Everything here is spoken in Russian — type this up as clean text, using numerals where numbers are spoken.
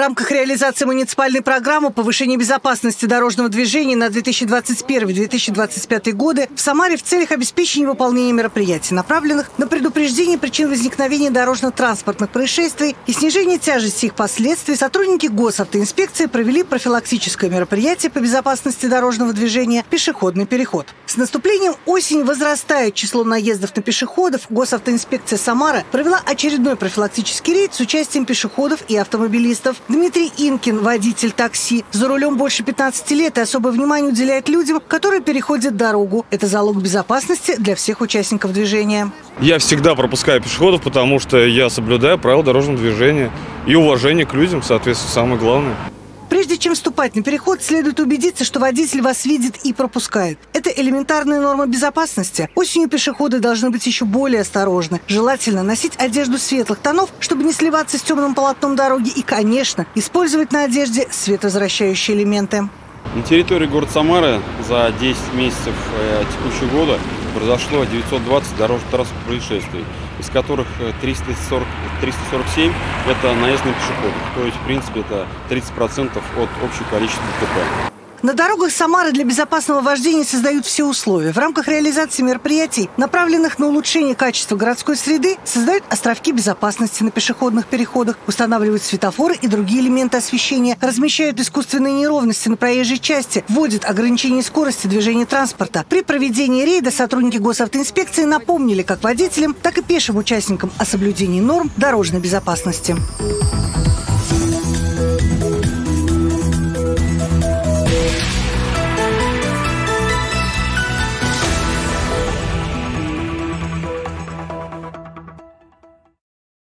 рамках реализации муниципальной программы повышения безопасности дорожного движения на 2021-2025 годы в Самаре в целях обеспечения выполнения мероприятий, направленных на предупреждение причин возникновения дорожно-транспортных происшествий и снижение тяжести их последствий, сотрудники госавтоинспекции провели профилактическое мероприятие по безопасности дорожного движения «Пешеходный переход». С наступлением осени возрастает число наездов на пешеходов. Госавтоинспекция Самары провела очередной профилактический рейд с участием пешеходов и автомобилистов. Дмитрий Инкин, водитель такси, за рулем больше 15 лет и особое внимание уделяет людям, которые переходят дорогу. Это залог безопасности для всех участников движения. Я всегда пропускаю пешеходов, потому что я соблюдаю правила дорожного движения и уважение к людям, соответственно, самое главное. Прежде чем вступать на переход, следует убедиться, что водитель вас видит и пропускает. Это элементарная норма безопасности. Осенью пешеходы должны быть еще более осторожны. Желательно носить одежду светлых тонов, чтобы не сливаться с темным полотном дороги и, конечно, использовать на одежде световозвращающие элементы. На территории города Самары за 10 месяцев текущего года произошло 920 дорожно-транспортных происшествий, из которых 347 – это наезд на пешеходов. То есть, в принципе, это 30% от общего количества ДТП. На дорогах Самары для безопасного вождения создают все условия. В рамках реализации мероприятий, направленных на улучшение качества городской среды, создают островки безопасности на пешеходных переходах, устанавливают светофоры и другие элементы освещения, размещают искусственные неровности на проезжей части, вводят ограничение скорости движения транспорта. При проведении рейда сотрудники госавтоинспекции напомнили как водителям, так и пешим участникам о соблюдении норм дорожной безопасности.